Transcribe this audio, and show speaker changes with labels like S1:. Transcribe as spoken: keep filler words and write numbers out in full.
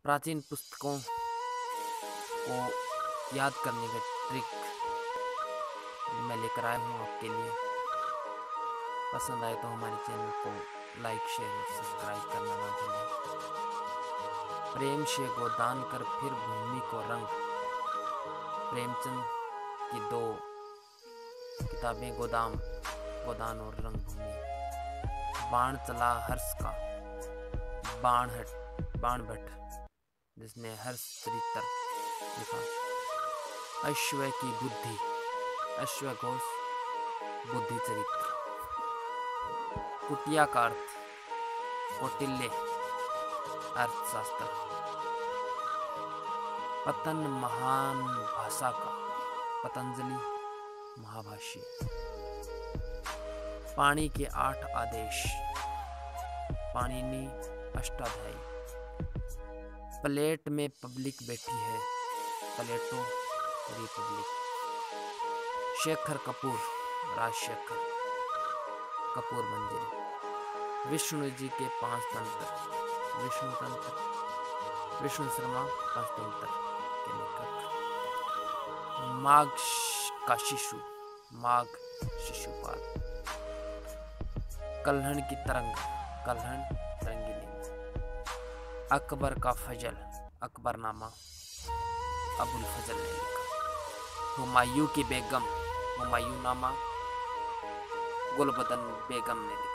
S1: प्राचीन पुस्तकों को याद करने का ट्रिक मैं लेकर आया हूँ आपके लिए। पसंद आए तो हमारे चैनल को लाइक शेयर और सब्सक्राइब करना ना भूलें। प्रेम से गोदान कर फिर भूमि को रंग, प्रेमचंद की दो किताबें गोदाम गोदान और रंगभूमि। बाण चला हर्ष का बाण हट बाण भट्ट जिसने हर्ष चरित्र लिखा। अश्व की बुद्धि अश्व घोष बुद्धि चरित्र। कुटिया का अर्थ कौटिल्य अर्थशास्त्र। पतन महान भाषा का पतंजलि महाभाष्य। पानी के आठ आदेश पाणिनि अष्टाध्यायी। प्लेट में पब्लिक बैठी है प्लेटो रिपब्लिक। शेखर कपूर राजशेखर कपूर मंजरी। विष्णु जी के पांच तंत्र विष्णु तंत्र विष्णु शर्मा पंचतंत्र के लेखक। माघ का शिशु माघ शिशुपाल। कल्हण की तरंग कल्हण तरंगिनी। अकबर का फजल अकबरनामा अबुल फजल ने लिखा। हुमायूं की बेगम हुमायूं नामा गुलबदन बेगम ने लिखा।